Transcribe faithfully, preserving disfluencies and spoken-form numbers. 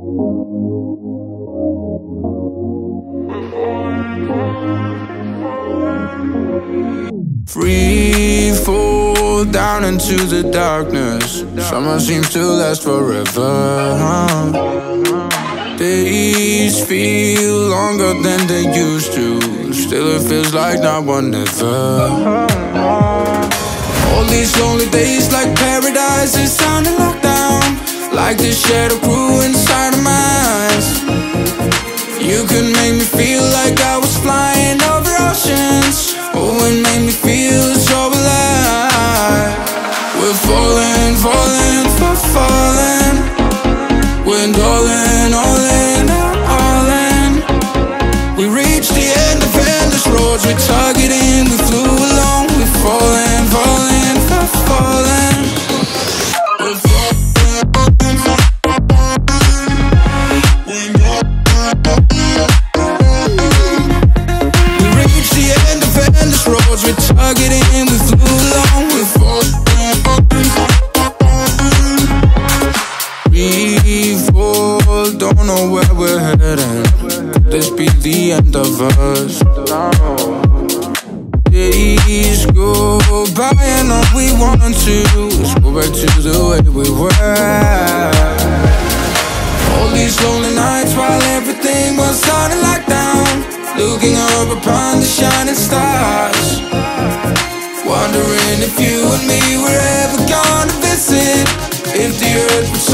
Free fall down into the darkness. Summer seems to last forever. Days feel longer than they used to. Still it feels like not one ever. All these lonely days like paradise is sounding lockdown. Like the shadow grew inside of my eyes. You could make me feel like I was flying over oceans. Oh, it made me feel so alive. We're falling, falling, for falling. We're darling, all in, all in. We reached the end of endless roads. We're targeting, we flew along. We're falling, falling, for falling. We're falling. We're targeting, we flew along, we're falling. We fall, don't know where we're heading. Could this be the end of us? Days go by and all we want to is go back to the way we were. All these lonely nights while everything was on a lockdown. Looking up upon the shining stars, wondering if you and me were ever gonna visit. If the earth was